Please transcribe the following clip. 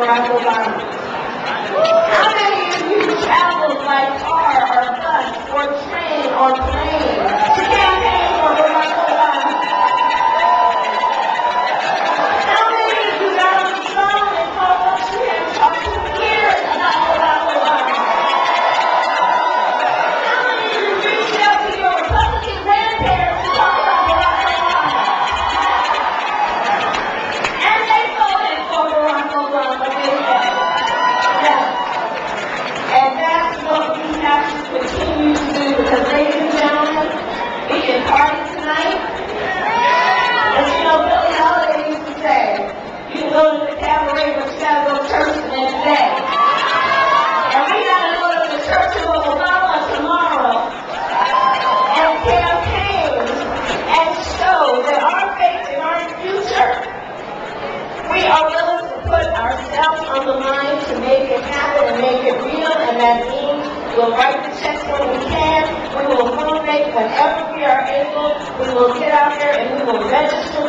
Barack Obama? How many of you traveled by car or bus or train or plane to campaign for Barack Obama? How many of you got on the phone and called folks you hadn't talked to for years about Barack Obama? How many of you reached out to your Republican grandparents to talk about Barack Obama? And they voted for Barack Obama, didn't they? Yes. And that's what we have to continue to do, because ladies and gentlemen, we can party tonight. But you know, Billie Holiday used to say, you can go to the cabaret, but you gotta go to church the next day. And we gotta go to the church of Obama tomorrow and campaign and show that our faith in our future, we are willing to put ourselves on the line to make it happen and make it real, and that means we'll write the checks when we can, we will fundraise whenever we are able, we will get out there and we will register